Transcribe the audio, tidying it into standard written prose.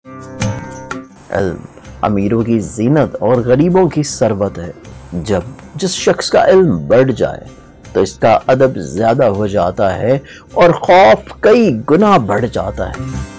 इल्म अमीरों की जीनत और गरीबों की सरवत है। जब जिस शख्स का इल्म बढ़ जाए तो इसका अदब ज्यादा हो जाता है और खौफ कई गुना बढ़ जाता है।